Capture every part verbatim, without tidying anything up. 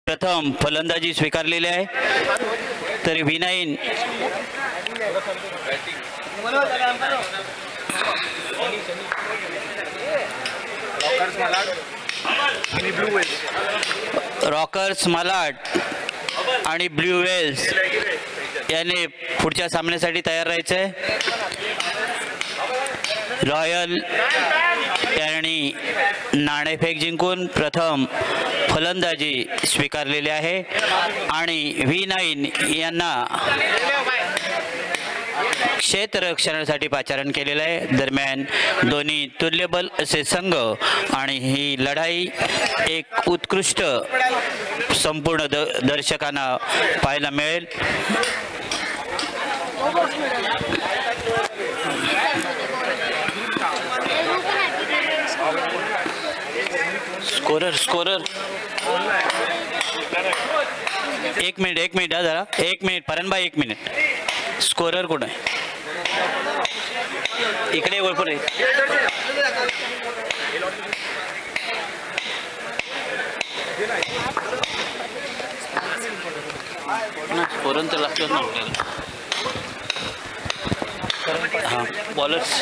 प्रथम फलंदाजी स्वीकारलेली आहे, तर व्ही नाईन रॉकर्स मालाड आणि ब्ल्यू वेल्स याने पुढच्या सामन्यासाठी तयार राहायचं आहे. रॉयल यांनी नाणेफेक जिंकून प्रथम फलंदाजी स्वीकारलेली आहे आणि व्ही नाईन यांना क्षेत्ररक्षणासाठी पाचारण केलेलं आहे. दरम्यान दोन्ही तुल्यबल असे संघ आणि ही लढाई एक उत्कृष्ट संपूर्ण द दर्शकांना पाहायला मिळेल. स्कोरर स्कोरर एक मिनिट एक मिनिट हा जरा एक मिनिट परणबाई एक मिनिट. स्कोरर कोण आहे इकडे वर पुढे. स्कोरर तर लागतो ना आपल्याला. हां बॉलर्स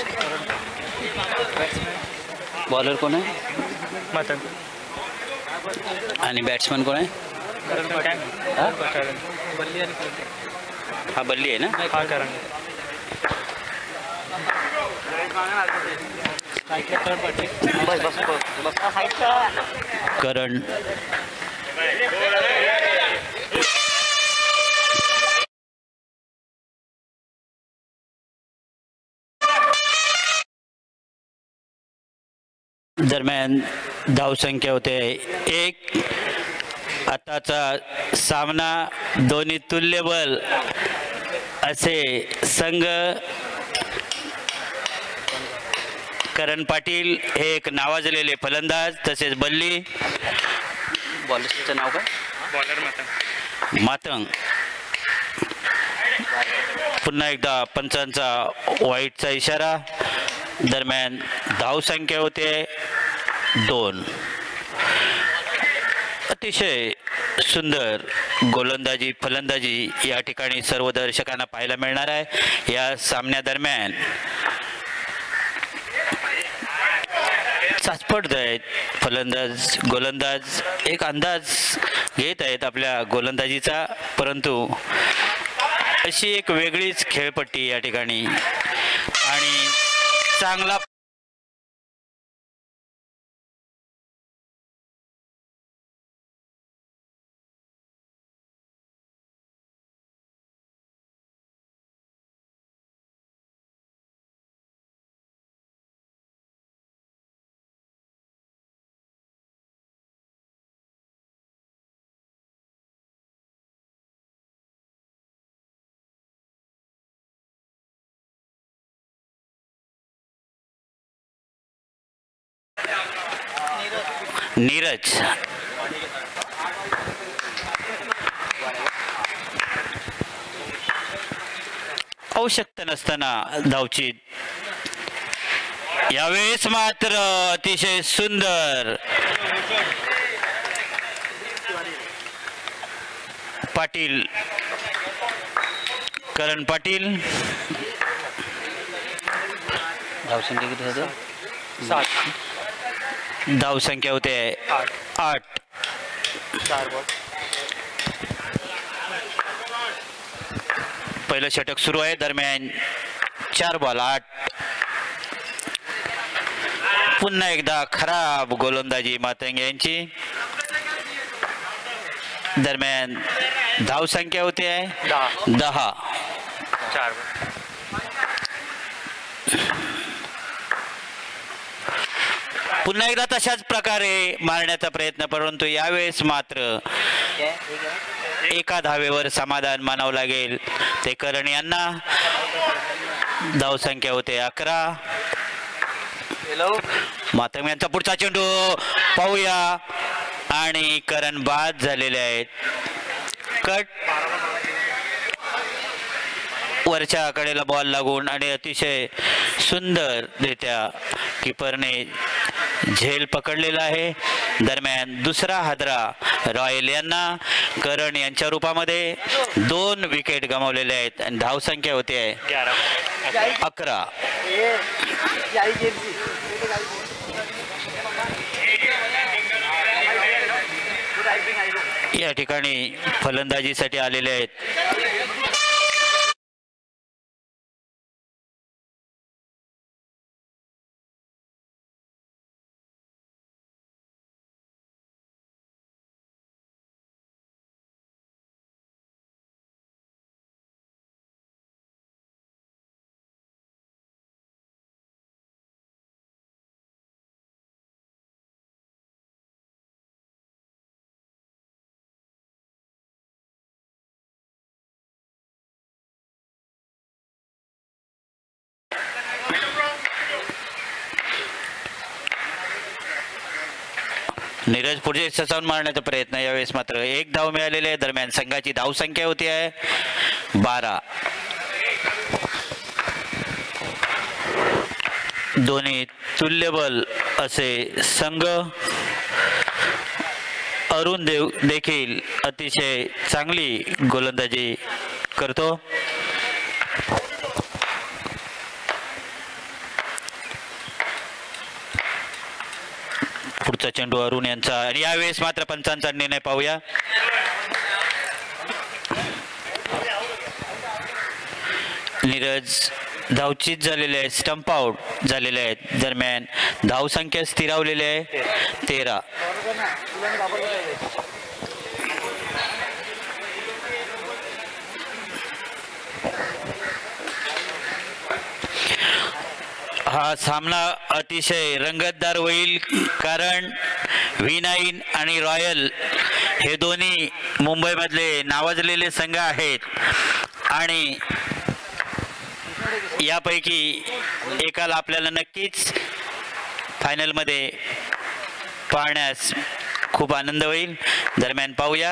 बॉलर कोण आहे आणि बॅट्समन कोण आहे. हा बल्ली आहे ना. करण दरम्यान धावसंख्या होते एक. आताचा सामना दोन्ही तुल्यबल असे संघ. करण पाटील हे एक नावाजलेले फलंदाज तसेच बल्ली. बॉलरचं नाव काय. बॉलर मातंग. मातंग पुन्हा एकदा पंचांचा वाईटचा इशारा. दरम्यान धावसंख्या होते दोन. अतिशय सुंदर गोलंदाजी फलंदाजी या ठिकाणी सर्व दर्शकांना पाहायला मिळणार आहे. या सामन्यादरम्यान चाचपट आहेत फलंदाज गोलंदाज एक अंदाज घेत आहेत आपल्या गोलंदाजीचा, परंतु अशी एक वेगळीच खेळपट्टी या ठिकाणी आणि चांगला नीरज आवश्यकता नसताना धावची. यावेळेस मात्र अतिशय सुंदर पाटील करण पाटील. धावसंख्या किती होतं. सात. धावसंख्या होते आठ. पहिलं षटक सुरू आहे. दरम्यान चार बॉल आठ. पुन्हा एकदा खराब गोलंदाजी मातंग यांची. दरम्यान धावसंख्या होते दहा. चार. पुन्हा एकदा तशाच प्रकारे मारण्याचा प्रयत्न, परंतु यावेळेस मात्र एका धावेवर समाधान मानावं लागेल ते करण यांना. धावसंख्या होते अकरा. मातंग यांचा पुढचा चेंडू पाहूया आणि करण बाद झालेले आहेत. कट वरच्या कडेला बॉल लागून आणि अतिशय सुंदररित्या किपरने झेल पकडलेला आहे. दरम्यान दुसरा हादरा रॉयल यांना करण यांच्या रूपामध्ये दोन विकेट गमावलेले आहेत आणि धावसंख्या होते आहे अकरा. या ठिकाणी फलंदाजीसाठी आलेले आहेत नीरज पुढे ससावून मारण्याचा प्रयत्न. यावेळेस मात्र एक धाव मिळालेली आहे. दरम्यान संघाची धावसंख्या होती आहे बारा. दोन्ही तुल्यबल असे संघ. अरुण देव देखील अतिशय चांगली गोलंदाजी करतो. पुढचा चेंडू अरुण यांचा आणि यावेळेस मात्र पंचांचा निर्णय पाहूया. नीरज धावचीत झालेले आहे, स्टंप आउट झालेले आहेत. दरम्यान धावसंख्या स्थिरावलेली आहे तेरा. हा सामना अतिशय रंगतदार होईल कारण व्ही नाईन आणि रॉयल हे दोन्ही मुंबईमधले नावाजलेले संघ आहेत आणि यापैकी एकाला आपल्याला नक्कीच फायनलमध्ये पाहण्यास खूप आनंद होईल. दरम्यान पाहूया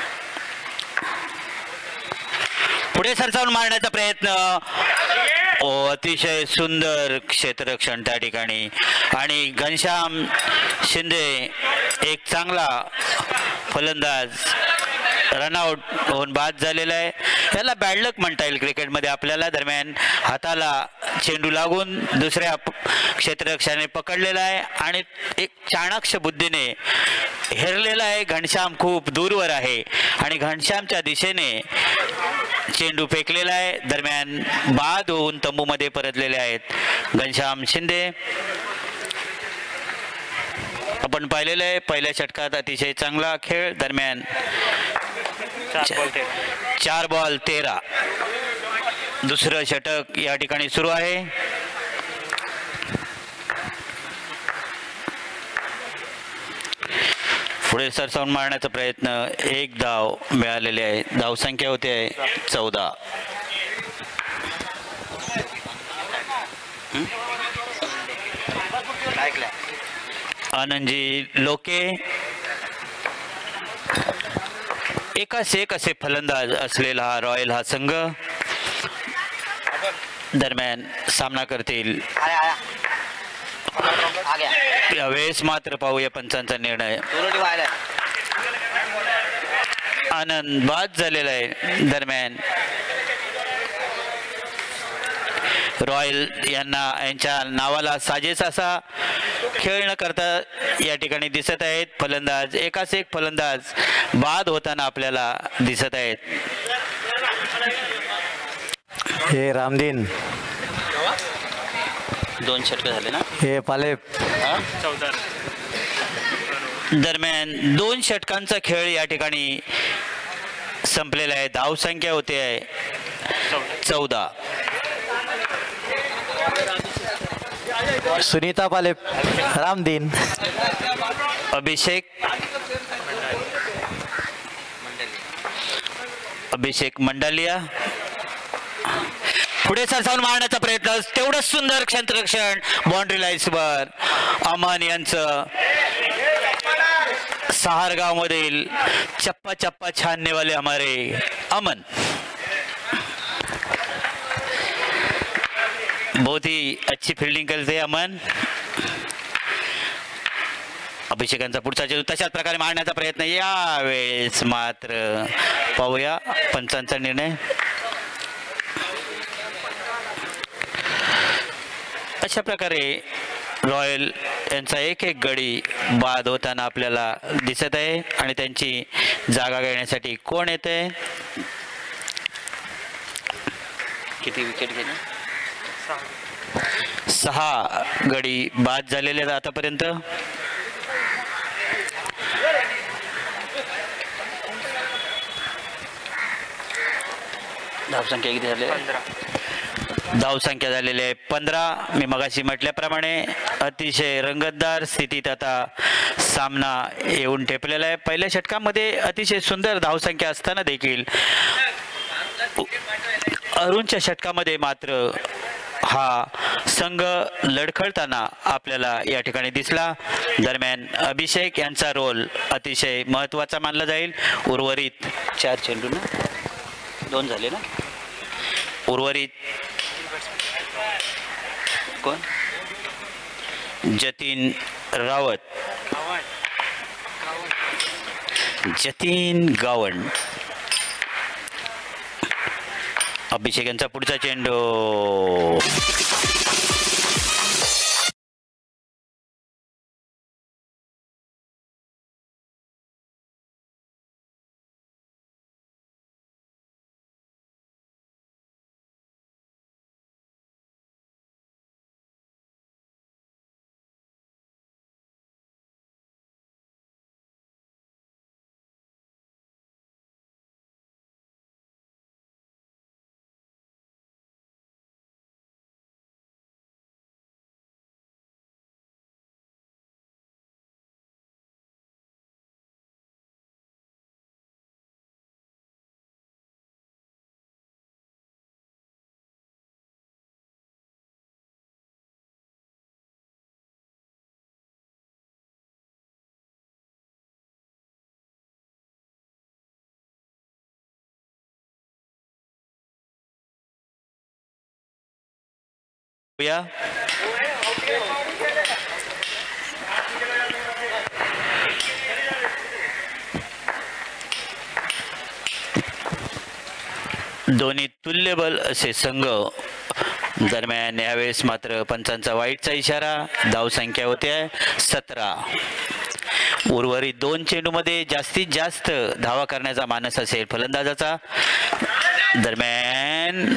पुढे सरसावून मारण्याचा प्रयत्न. ओ अतिशय सुंदर क्षेत्ररक्षण त्या ठिकाणी आणि घनश्याम शिंदे एक चांगला फलंदाज रनआउट होऊन बाद झालेला आहे. याला बॅड लक म्हणता येईल क्रिकेटमध्ये आपल्याला. दरम्यान हाताला चेंडू लागून दुसऱ्या क्षेत्ररक्षकाने पकडलेला आहे आणि एक चाणाक्ष बुद्धीने हेरलेला आहे. घनश्याम खूप दूरवर आहे आणि घनश्यामच्या दिशेने चेंडू फेकलेला आहे. दरम्यान बाद होऊन तंबूमध्ये परतलेले आहेत घनश्याम शिंदे. आपण पाहिलेलं आहे पहिल्या षटकात अतिशय चांगला खेळ. दरम्यान चार बॉल तेरा. दुसरं षटक या ठिकाणी सुरू आहे. पुढे सरसावून मारण्याचा प्रयत्न. एक धाव मिळालेली आहे. धावसंख्या होते आहे चौदा. आनंदजी लोके एकाच एक असे फलंदाज असलेला हा रॉयल हा संघ दरम्यान सामना करतील. यावेळेस मात्र पाहूया पंचांचा निर्णय. आनंद बाद झालेला आहे. दरम्यान रॉयल यांना यांच्या नावाला साजेस असा खेळ न करता या ठिकाणी दिसत आहेत. फलंदाज एकाच एक फलंदाज बाद होताना आपल्याला दिसत आहेत. हे रामदीन दोन षटक झाले ना. हे पाले दरम्यान दोन षटकांचा खेळ या ठिकाणी संपलेला आहे. धावसंख्या होते आहे चौदा. सुनीता पाले रामदीन अभिषेक अभिषेक मंडालिया पुढे सरसावून मारण्याचा प्रयत्न. तेवढंच सुंदर क्षेत्ररक्षण बाउंड्री लाईन्सवर. अमन यांचं सहारगाव मधील चप्पा चप्पा छानने वाले हमारे अमन बहुत ही अच्छी फील्डिंग करते अमन. अभिषेकांचा पुढचा चेंडू तशाच प्रकारे मारण्याचा प्रयत्न, यावेळेस मात्र पाहूया पंचांचा निर्णय. अशा प्रकारे रॉयल यांचा एक एक गडी बाद होताना आपल्याला दिसत आहे आणि त्यांची जागा घेण्यासाठी कोण येते. किती विकेट घेणे, सहा गडी बाद झालेले आहेत आतापर्यंत. धावसंख्या किती झाली, धावसंख्या झालेली आहे पंधरा. मी मगाशी म्हटल्याप्रमाणे अतिशय रंगतदार स्थितीत आता सामना येऊन ठेपलेला आहे. पहिल्या षटकामध्ये अतिशय सुंदर धावसंख्या असताना देखील अरुणच्या षटकामध्ये मात्र हा संघ लडखडताना आपल्याला या ठिकाणी दिसला. दरम्यान अभिषेक यांचा रोल अतिशय महत्त्वाचा मानला जाईल. उर्वरित चार चेंडू ना, दोन झाले ना, उर्वरित कोण, जतीन रावत, जतीन गावंड. अभिषेक यांचा पुढचा चेंडू, या दोन्ही तुल्यबल असे संघ. दरम्यान यावेळेस मात्र पंचांचा वाईटचा इशारा. धावसंख्या होते सतरा. उर्वरित दोन चेंडूमध्ये जास्तीत जास्त धावा करण्याचा मानस असेल फलंदाजाचा. दरम्यान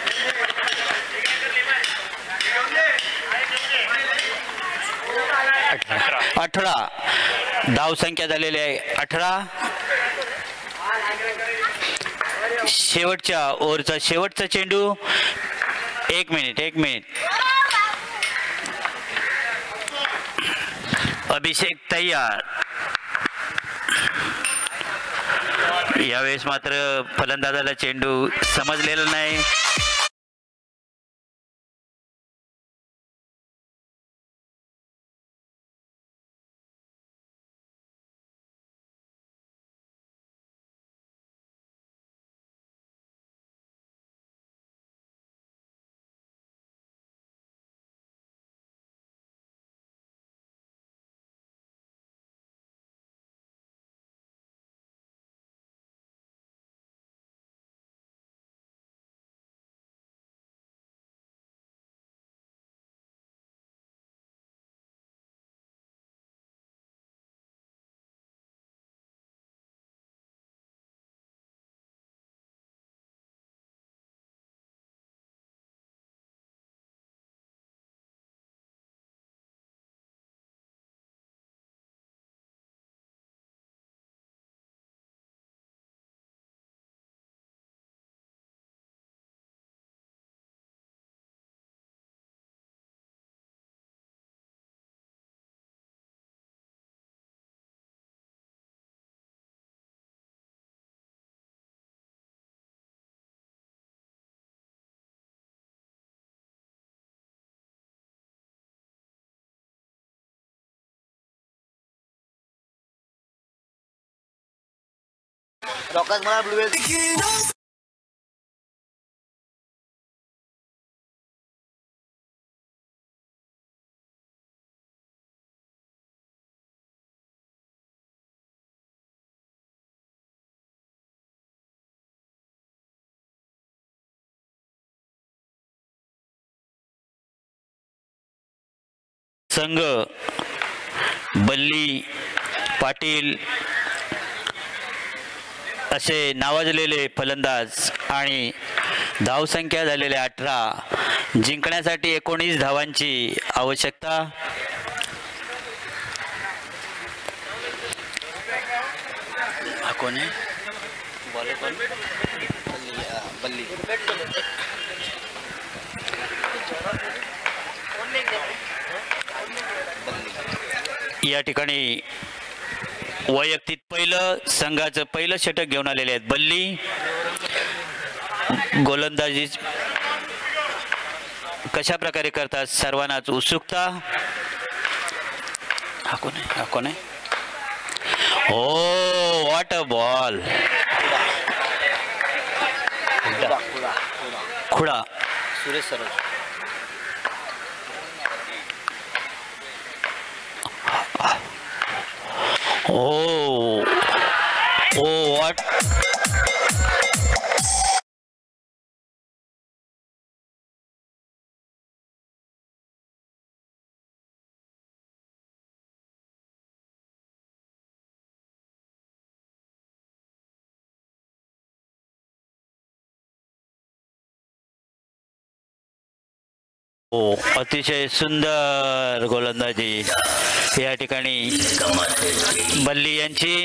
अठरा धावसंख्या झालेली आहे अठरा. शेवटच्या ओव्हरचा शेवटचा चेंडू. एक मिनिट एक मिनिट अभिषेक तयार. यावेळेस मात्र फलंदाजाला चेंडू समजलेला नाही. Rokas mana blue संघ बल्ली पाटील असे नावाजलेले फलंदाज आणि धावसंख्या झालेले अठरा, जिंकण्यासाठी एकोणीस धावांची आवश्यकता. हा कोण आहे? बॉलर कोण? बल्ली. या ठिकाणी वैयक्तिक पहिलं संघाचं पहिलं षटक घेऊन आलेले आहेत बल्ली. गोलंदाजी कशा प्रकारे करतात सर्वांनाच उत्सुकता. हा कोण आहे? हा कोण आहे? Oh what a ball. खुडा Suresh Saroj. Oh oh what. ओ अतिशय सुंदर गोलंदाजी या ठिकाणी बल्ली यांची.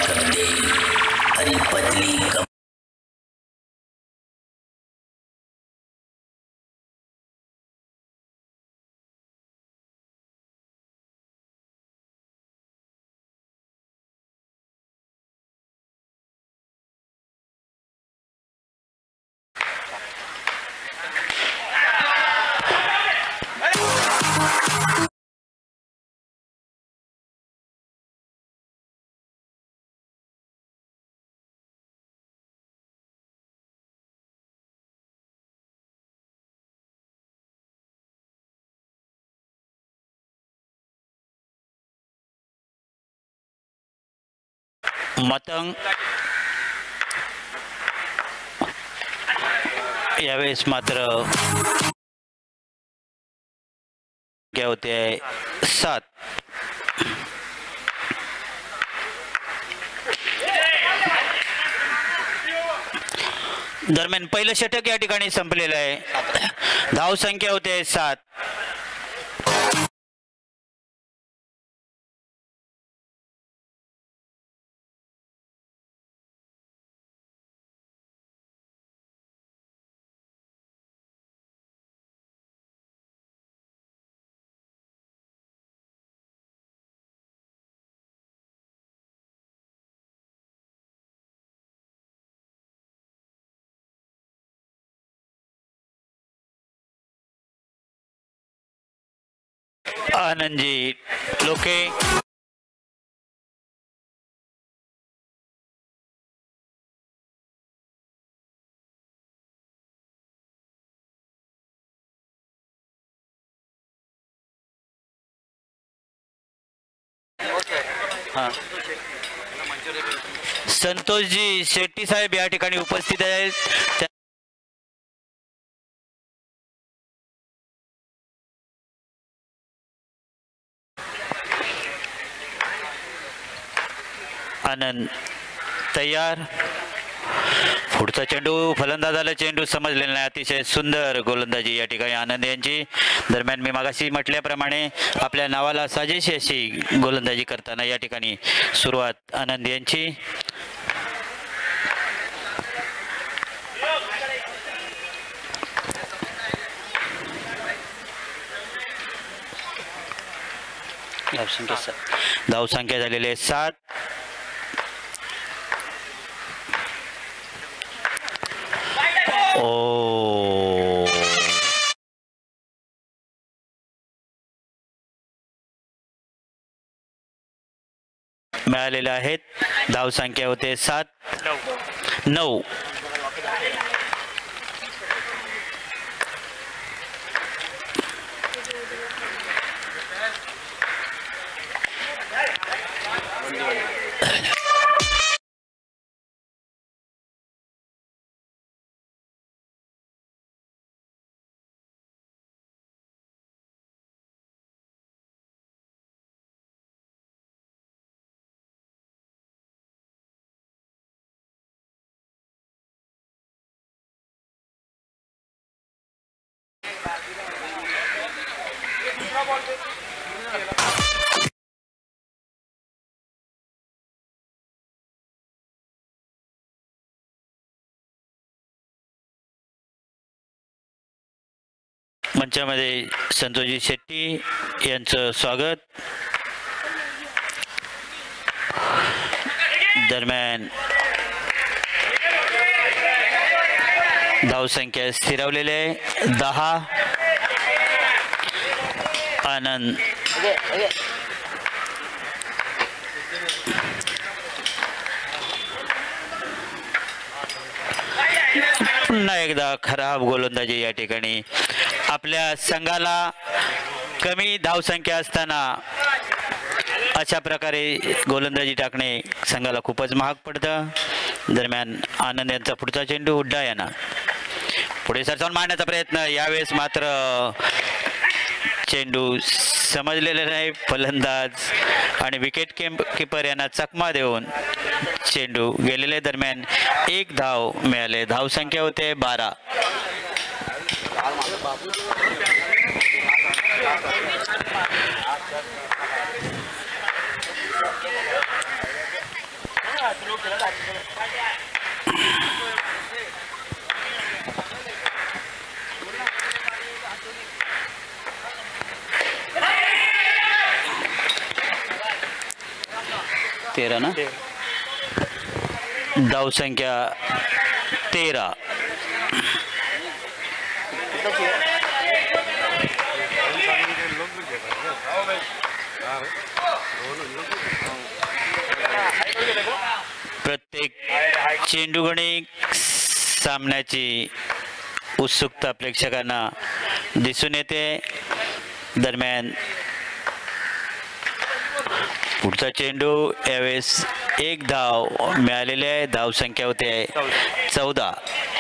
मतंग यावेळेस मात्र क्या होते आहे सात. दरम्यान पहिलं षटक या ठिकाणी संपलेलं आहे. धाव संख्या होते सात. आनंदजी लोके हाँ संतोषजी शेट्टी साहेब या ठिकाणी उपस्थित आहेत. आनंद तयार. पुढचा चेंडू फलंदाजाला चेंडू समजलेला नाही. अतिशय सुंदर गोलंदाजी या ठिकाणी आनंद यांची. दरम्यान मी मागाशी म्हटल्याप्रमाणे आपल्या नावाला साजेशी अशी गोलंदाजी करताना या ठिकाणी सुरुवात आनंद यांची. धावसंख्या झालेली आहे सात. ओ मिळालेले आहेत. धावसंख्या होते सात नऊ. मंचामध्ये संतोषजी शेट्टी यांचं स्वागत. दरम्यान धावसंख्या स्थिरावलेली आहे दहा. आनंद पुन्हा एकदा खराब गोलंदाजी या ठिकाणी. आपल्या संघाला कमी धावसंख्या असताना अशा प्रकारे गोलंदाजी टाकणे संघाला खूपच महाग पडतं. दरम्यान आनंद यांचा पुढचा चेंडू उड्डायना पुढे सरसावून मारण्याचा प्रयत्न. यावेळेस मात्र चेंडू समजलेला नाही. फलंदाज आणि विकेट किपर यांना चकमा देऊन चेंडू गेलेले. दरम्यान एक धाव मिळाले. धावसंख्या होते बारा. तेरा ना धावसंख्या तेरा. प्रत्येक चेंडूगणिक सामन्याची उत्सुकता प्रेक्षकांना दिसून येते. दरम्यान पुढचा चेंडू यावेळेस एक धाव मिळालेली आहे. धावसंख्या होते चौदा.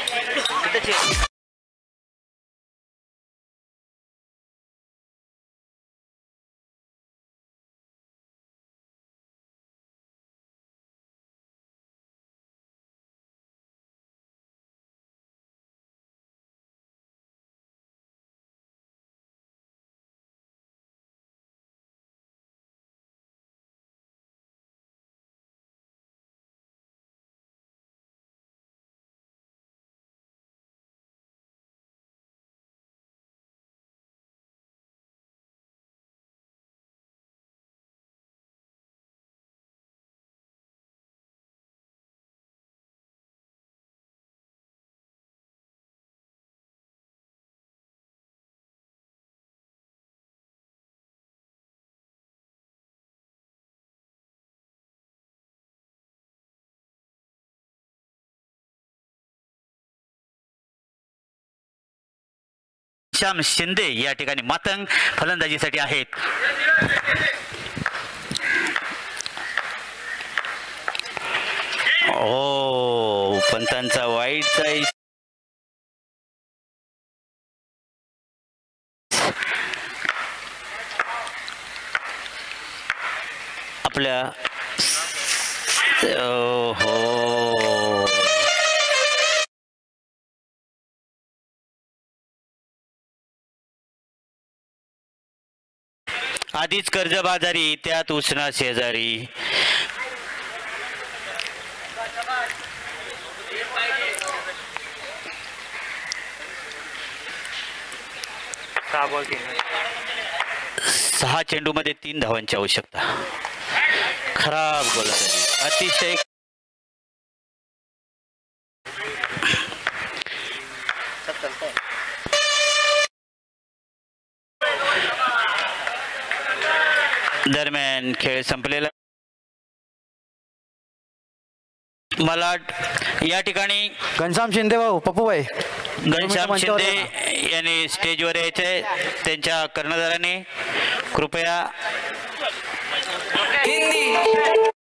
श्याम शिंदे या ठिकाणी मातंग फलंदाजीसाठी आहेत. ओ पंतांचा वाईटचा आपल्या हो आधीच कर्जबाजारी त्यात उसना शेजारी. सहा चेंडू मध्ये तीन धावांची आवश्यकता. खराब गोलंदाजी अतिशय. दरम्यान खेळ संपलेला. मला या ठिकाणी घनश्याम शिंदे भाऊ पप्पूभाई घनश्याम शिंदे यांनी स्टेजवर यायचे. त्यांच्या कर्णधाराने कृपया